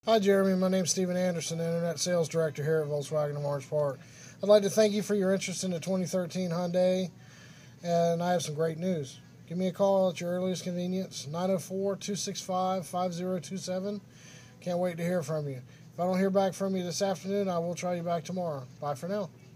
Hi, Jeremy. My name's Stephen Anderson, Internet Sales Director here at Volkswagen of Orange Park. I'd like to thank you for your interest in the 2013 Hyundai, and I have some great news. Give me a call at your earliest convenience, 904-265-5027. Can't wait to hear from you. If I don't hear back from you this afternoon, I will try you back tomorrow. Bye for now.